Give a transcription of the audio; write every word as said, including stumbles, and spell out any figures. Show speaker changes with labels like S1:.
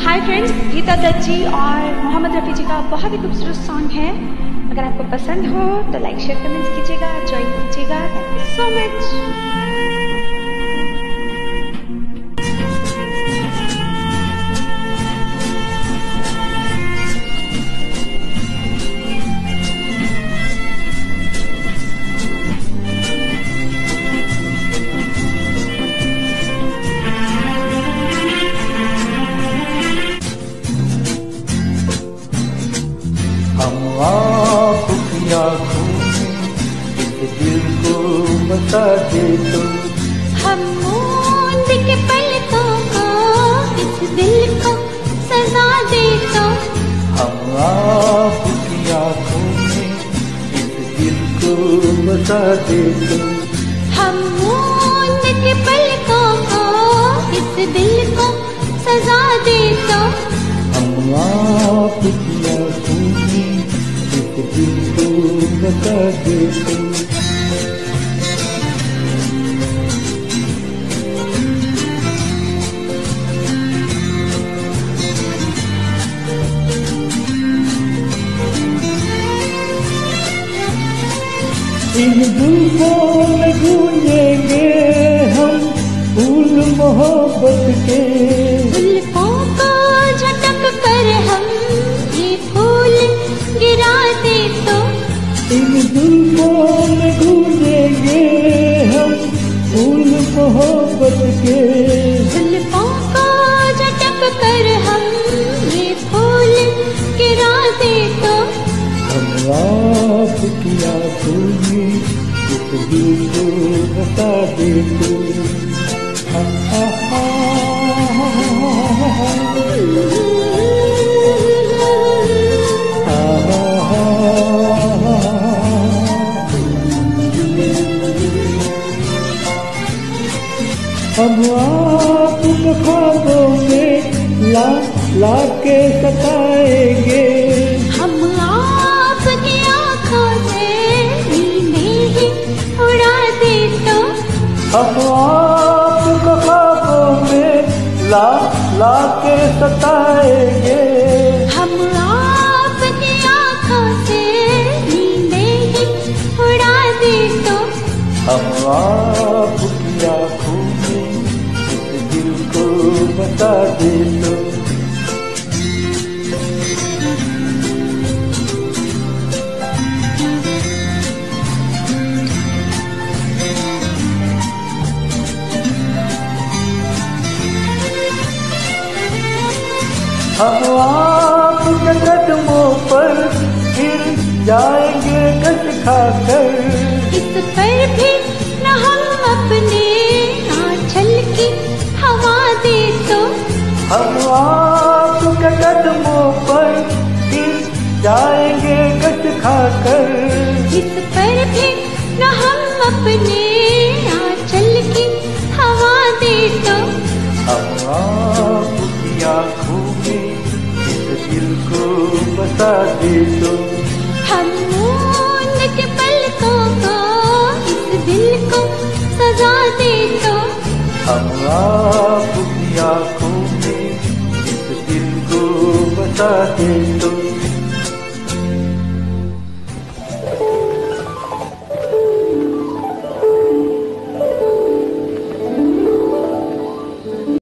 S1: हाय friends, Geeta Dutt ji और मोहम्मद रफ़ी जी का बहुत ही खूबसूरत सॉन्ग है। अगर आपको पसंद हो तो लाइक शेयर कमेंट्स कीजिएगा, ज्वाइन कीजिएगा। Thank you so much.
S2: हम आपकी आँखों में इस दिल को बता दे तो,
S3: हम मूंद के पलकों को इस दिल को सजा दे तो,
S2: हम आपकी आँखों में इस दिल को बता दे तो,
S3: हम मूंद के पलकों को इस दिल को सजा दे तो,
S2: हम आपकी आँखों में इस दिल को बता दे तो। इन जुल्फों में गूंजेंगे हम फूल मोहब्बत के,
S3: जुल्फों को झटक कर हम ये फूल गिरा दे तो,
S2: इन जुल्फों में गूंजेंगे हम फूल मोहब्बत के,
S3: जुल्फों को झटक कर हम ये फूल गिरा दे तो,
S2: हम आपकी आँखों में इस दिल को बता दे तो। हा हा हा हम आपको ख्वाबों में ला ला के सताएंगे,
S3: हम आपकी आँखों से नींदें ही उड़ा दे तो,
S2: हम आपको ख्वाबों में ला ला के सताएंगे,
S3: हम आपकी आँखों से नींदें ही उड़ा दे तो,
S2: हम आपकी आँखों में इस दिल को बता दे तो। हम आपके कदमों पर गिर जाएंगे घस खाकर,
S3: इस पर भी न हम अपने आंचल की हवा दे तो,
S2: हम आपके कदमों पर गिर जाएंगे घस खाकर,
S3: इस पर भी न हम अपने आंचल की हवा दे तो,
S2: हम आपकी आँखों में इस दिल को बता दे तो,
S3: हम मूंद के पलकों को इस दिल को सजा दे तो,
S2: हम आपकी आँखों में इस दिल को बता दे तो।